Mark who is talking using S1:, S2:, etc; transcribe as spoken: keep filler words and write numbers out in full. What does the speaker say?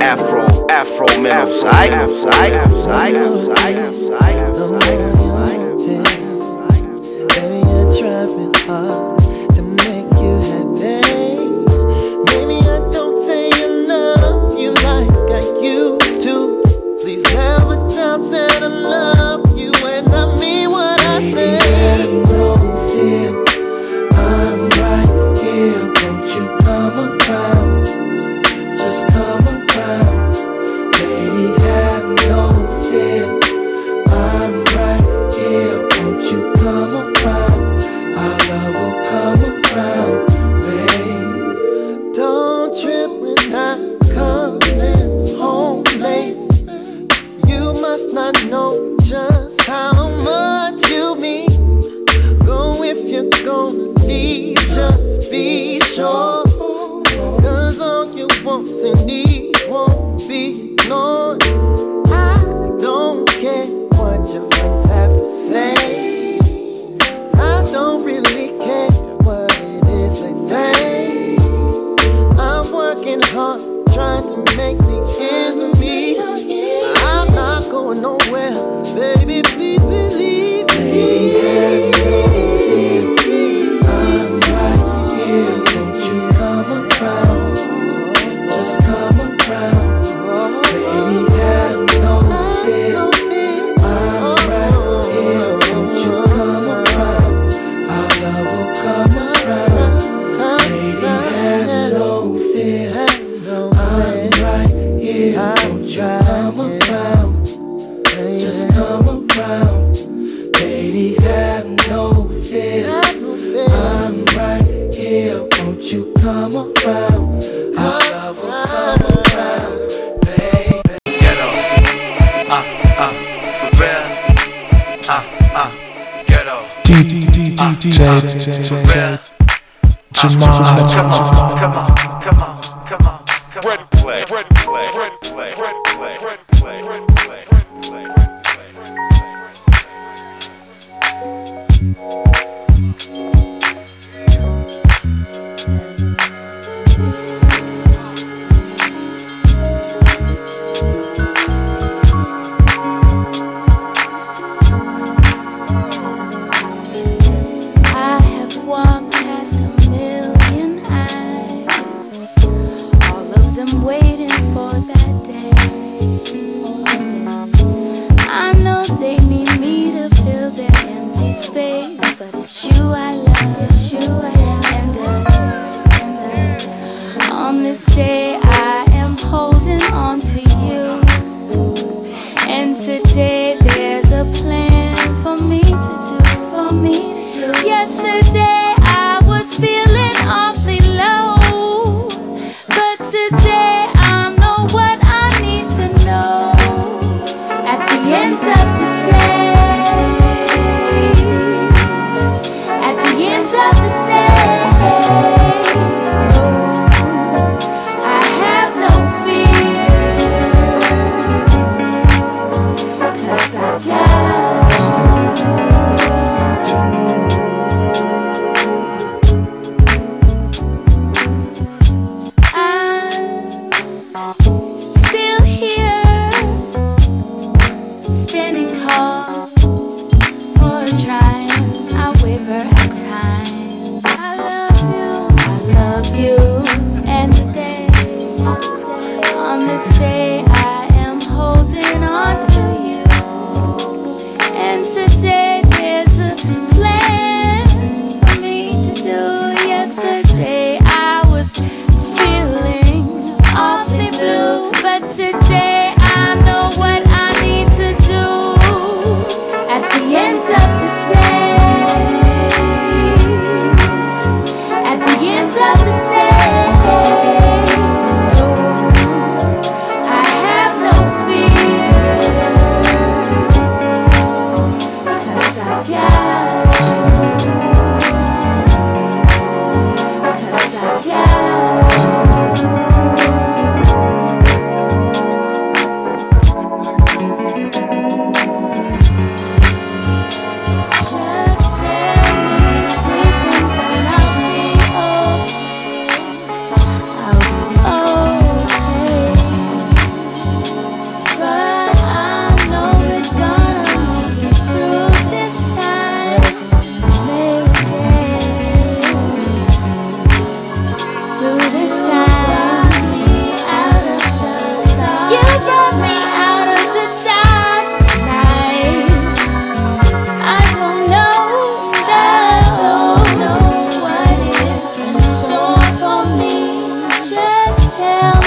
S1: Afro, Afro Minerals, aight? Aight? Aight? Aight?
S2: The more you wanted, baby, I try real hard to make you happy. Maybe I don't say I love you like I used to. Please never doubt that I love you and I mean what I say. Baby, don't feel I'm right here. Won't you come around? Just come around. Baby, have no fear. I'm right here. Won't you come around? Our love will come around, babe. Don't trip when I'm coming home late. You must not know just how much you mean. Go if you're gonna leave, just be sure. Cause all you want and need won't be ignored. I don't care what your friends have to say. I don't really care what it is they think. I'm working hard, trying to make these ends meet. I'm not going nowhere, baby, please believe me. I'm right here, won't you come around? Just come around, baby, have no fear. I'm right here, won't you come around? Our love will come around, baby, have no fear. I'm right here, won't you come around? Just come around, baby, have no fear. I'm right here, won't you come around? Our love will come around, baby.
S1: Ghetto, uh, uh, for real, uh, uh, ghetto,
S3: D D D D D J Jamal.
S1: come on, come on, come on, come on, ready play, ready play, ready play, ready play, ready play, ready play, ready play, ready play.
S4: I have walked past a million eyes, all of them waiting for that day. I know they need me to fill their empty space, but it's you I love, it's you I love. And uh, on this day I am holding on to you, and today there's a plan for me to do, for me to do. Yesterday I was feeling awfully low, but today I know what I need to know. At the end of the day, at the end of the day, I have no fear, 'cause I got I'm still here, standing tall or trying. I waver at times. I love you, I love you, and today, on this day, I am holding on to you. And today there's a plan for me to do. Yesterday I was feeling awfully blue, but today I know what I need to do. At the end of the day, at the end of the day, I have no fear, 'cause I got you, 'cause I got you. tell